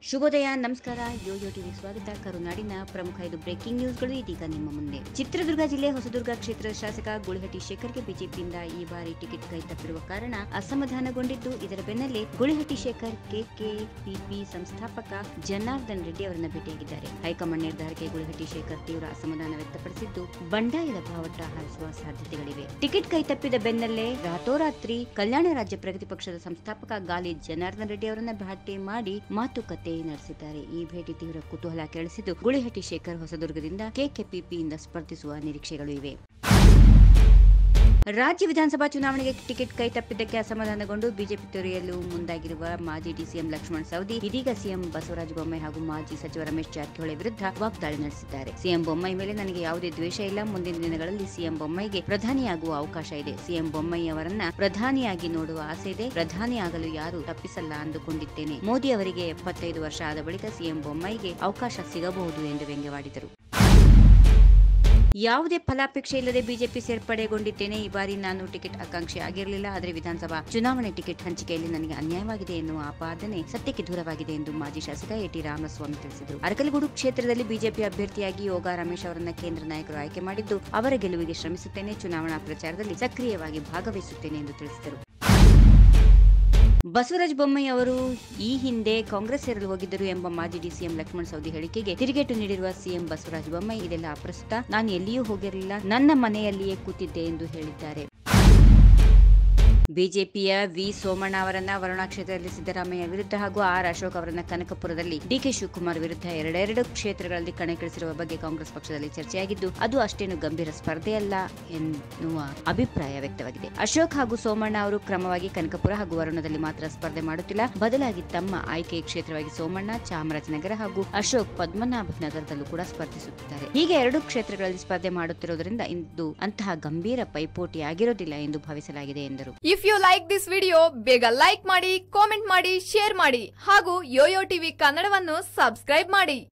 ಶುಭೋದಯ, ನಮಸ್ಕಾರ. Yoyo TV ಸ್ವಾಗತ. ಕರುನಾಡಿನ ಪ್ರಮುಖ 5 ಬ್ರೇಕಿಂಗ್ ನ್ಯೂಸ್ಗಳು ಇದೀಗ ನಿಮ್ಮ ಮುಂದೆ. ಚಿತ್ರದುರ್ಗ ಜಿಲ್ಲೆ ಹೊಸದುರ್ಗ ಕ್ಷೇತ್ರದ ಶಾಸಕ ಗುಳಿಹಟ್ಟಿ ಶೇಖರ್ಗೆ ಬಿಜೆಪಿಯಿಂದ ಈ ಬಾರಿ ಟಿಕೆಟ್ ಕೈ ತಪ್ಪಿರುವ ಕಾರಣ ಅಸಮಾಧಾನಗೊಂಡಿದ್ದು, ಇದರ ಬೆನ್ನಲ್ಲೇ ಗುಳಿಹಟ್ಟಿ ಶೇಖರ್ ಕೆಕೆಪಿಪಿ ಸಂಸ್ಥಾಪಕ ಜನಾರ್ದನ್ ರೆಡ್ಡಿ ಅವರನ್ನ ಭೇಟಿಯಾಗಿದ್ದಾರೆ. ಹೈಕಮಾಂಡ್ ನಿರ್ಧಾರಕ್ಕೆ ಗುಳಿಹಟ್ಟಿ ಶೇಖರ್ ತೀವ್ರ ಅಸಮಾಧಾನ ವ್ಯಕ್ತಪಡಿಸಿದ್ದು, ಬಂಡಾಯದ ಬಾವಟ ಹಾರಿಸುವ ಸಾಧ್ಯತೆಗಳಿವೆ. ಟಿಕೆಟ್ ಕೈ ತಪ್ಪಿದ ಬೆನ್ನಲ್ಲೇ ರಾತೋರಾತ್ರಿ ಕಲ್ಯಾಣ ರಾಜ್ಯ ಪ್ರಗತಿ ಪಕ್ಷದ ಸಂಸ್ಥಾಪಕ ಗಾಲಿ ಜನಾರ್ದನ್ ರೆಡ್ಡಿ ಅವರನ್ನ ಭೇಟಿ ಮಾಡಿ ಮಾತುಕತೆ ನಡೆಸಿದ್ದಾರೆ. ಈ ಭೇಟಿ ತೀವ್ರ ಕುತೂಹಲ ಕೆರಳಿಸಿದ್ದು, ಗುಳಿಹಟ್ಟಿ ಶೇಖರ್ ಹೊಸದುರ್ಗದಿಂದ ಕೆಕೆಪಿಪಿಯಿಂದ ಸ್ಪರ್ಧಿಸುವ ನಿರೀಕ್ಷೆಗಳು ಇವೆ. ರಾಜ್ಯ ವಿಧಾನಸಭಾ ಚುನಾವಣೆಗೆ ಟಿಕೆಟ್ ಕೈ ತಪ್ಪಿದ್ದಕ್ಕೆ ಅಸಮಾಧಾನಗೊಂಡು ಬಿಜೆಪಿ ತೊರೆಯಲು ಮುಂದಾಗಿರುವ ಮಾಜಿ ಡಿಸಿಎಂ ಲಕ್ಷ್ಮಣ ಸವದಿ ಇದೀಗ ಸಿಎಂ ಬಸವರಾಜ ಬೊಮ್ಮಾಯಿ ಹಾಗೂ ಮಾಜಿ ಸಚಿವ ರಮೇಶ್ ಜಾರಕಿಹೊಳಿ ವಿರುದ್ಧ ವಾಗ್ದಾಳಿ ನಡೆಸಿದ್ದಾರೆ. ಸಿಎಂ ಬೊಮ್ಮಾಯಿ ಮೇಲೆ ನನಗೆ ಯಾವುದೇ ದ್ವೇಷ ಇಲ್ಲ. ಮುಂದಿನ ದಿನಗಳಲ್ಲಿ ಸಿಎಂ ಬೊಮ್ಮಾಯಿಗೆ ಪ್ರಧಾನಿಯಾಗುವ ಅವಕಾಶ ಇದೆ. ಸಿಎಂ ಬೊಮ್ಮಾಯಿ ಅವರನ್ನ ಪ್ರಧಾನಿಯಾಗಿ ನೋಡುವ ಆಸೆ ಇದೆ. ಪ್ರಧಾನಿ ಆಗಲು ಯಾರು ತಪ್ಪಿಸಲ್ಲ ಅಂದುಕೊಂಡಿದ್ದೇನೆ. ಮೋದಿ ಅವರಿಗೆ 75 ವರ್ಷ ಆದ ಬಳಿಕ ಸಿಎಂ ಬೊಮ್ಮಾಯಿಗೆ ಅವಕಾಶ ಸಿಗಬಹುದು ಎಂದು ವ್ಯಂಗ್ಯವಾಡಿದರು. ಯಾವುದೇ ಫಲಾಪೇಕ್ಷೆ ಇಲ್ಲದೆ ಬಿಜೆಪಿ ಸೇರ್ಪಡೆಗೊಂಡಿದ್ದೇನೆ. ಈ ಬಾರಿ ನಾನು ಟಿಕೆಟ್ ಆಕಾಂಕ್ಷಿ ಆಗಿರಲಿಲ್ಲ. ಆದರೆ ವಿಧಾನಸಭಾ ಚುನಾವಣೆ ಟಿಕೆಟ್ ಹಂಚಿಕೆಯಲ್ಲಿ ನನಗೆ ಅನ್ಯಾಯವಾಗಿದೆ ಎನ್ನುವ ಆಪಾದನೆ ಸತ್ಯಕ್ಕೆ ದೂರವಾಗಿದೆ ಎಂದು ಮಾಜಿ ಶಾಸಕ ಎಟಿ ರಾಮಸ್ವಾಮಿ ತಿಳಿಸಿದರು. ಅರಕಲಗೂಡು ಕ್ಷೇತ್ರದಲ್ಲಿ ಬಿಜೆಪಿ ಅಭ್ಯರ್ಥಿಯಾಗಿ ಯೋಗ ರಮೇಶ್ ಅವರನ್ನ ಕೇಂದ್ರ ನಾಯಕರು ಆಯ್ಕೆ ಮಾಡಿದ್ದು, ಅವರ ಗೆಲುವಿಗೆ ಶ್ರಮಿಸುತ್ತೇನೆ. ಚುನಾವಣಾ ಪ್ರಚಾರದಲ್ಲಿ ಸಕ್ರಿಯವಾಗಿ ಭಾಗವಹಿಸುತ್ತೇನೆ ಎಂದು ತಿಳಿಸಿದರು. ಬಸವರಾಜ ಬೊಮ್ಮಾಯಿ ಅವರು ಈ ಹಿಂದೆ ಕಾಂಗ್ರೆಸ್ ಸೇರಲು ಹೋಗಿದ್ದರು ಎಂಬ ಮಾಜಿ ಡಿಸಿಎಂ ಲಕ್ಷ್ಮಣ ಸವದಿ ಹೇಳಿಕೆಗೆ ತಿರುಗೇಟು ನೀಡಿರುವ ಸಿಎಂ ಬಸವರಾಜ ಬೊಮ್ಮಾಯಿ, ಇದೆಲ್ಲ ಅಪ್ರಸ್ತುತ. ನಾನು ಎಲ್ಲಿಯೂ ಹೋಗಿರಲಿಲ್ಲ, ನನ್ನ ಮನೆಯಲ್ಲಿಯೇ ಕೂತಿದ್ದೆ ಎಂದು ಹೇಳಿದ್ದಾರೆ. ಬಿಜೆಪಿಯ ವಿ ಸೋಮಣ್ಣ ಅವರನ್ನ ವರುಣಾ ಕ್ಷೇತ್ರದಲ್ಲಿ ಸಿದ್ದರಾಮಯ್ಯ ವಿರುದ್ಧ ಹಾಗೂ ಆರ್ ಅಶೋಕ್ ಅವರನ್ನ ಕನಕಪುರದಲ್ಲಿ ಡಿಕೆ ಶಿವಕುಮಾರ್ ವಿರುದ್ಧ ಎರಡೆರಡು ಕ್ಷೇತ್ರಗಳಲ್ಲಿ ಕಣಕ್ಕಿಳಿಸಿರುವ ಬಗ್ಗೆ ಕಾಂಗ್ರೆಸ್ ಪಕ್ಷದಲ್ಲಿ ಚರ್ಚೆಯಾಗಿದ್ದು, ಅದು ಅಷ್ಟೇನು ಗಂಭೀರ ಸ್ಪರ್ಧೆಯಲ್ಲ ಎನ್ನುವ ಅಭಿಪ್ರಾಯ ವ್ಯಕ್ತವಾಗಿದೆ. ಅಶೋಕ್ ಹಾಗೂ ಸೋಮಣ್ಣ ಅವರು ಕ್ರಮವಾಗಿ ಕನಕಪುರ ಹಾಗೂ ವರುಣದಲ್ಲಿ ಮಾತ್ರ ಸ್ಪರ್ಧೆ ಮಾಡುತ್ತಿಲ್ಲ. ಬದಲಾಗಿ ತಮ್ಮ ಆಯ್ಕೆಯ ಕ್ಷೇತ್ರವಾಗಿ ಸೋಮಣ್ಣ ಚಾಮರಾಜನಗರ ಹಾಗೂ ಅಶೋಕ್ ಪದ್ಮನಾಭನಗರದಲ್ಲೂ ಕೂಡ ಸ್ಪರ್ಧಿಸುತ್ತಿದ್ದಾರೆ. ಹೀಗೆ 2 ಕ್ಷೇತ್ರಗಳಲ್ಲಿ ಸ್ಪರ್ಧೆ ಮಾಡುತ್ತಿರುವುದರಿಂದ ಇದು ಅಂತಹ ಗಂಭೀರ ಪೈಪೋಟಿ ಆಗಿರೋದಿಲ್ಲ ಎಂದು ಭಾವಿಸಲಾಗಿದೆ ಎಂದರು. If you like this video, ಬೇಗ ಲೈಕ್ ಮಾಡಿ, ಕಾಮೆಂಟ್ ಮಾಡಿ, ಶೇರ್ ಮಾಡಿ ಹಾಗೂ ಯೋಯೋ ಟಿವಿ ಕನ್ನಡವನ್ನು ಸಬ್ಸ್ಕ್ರೈಬ್ ಮಾಡಿ.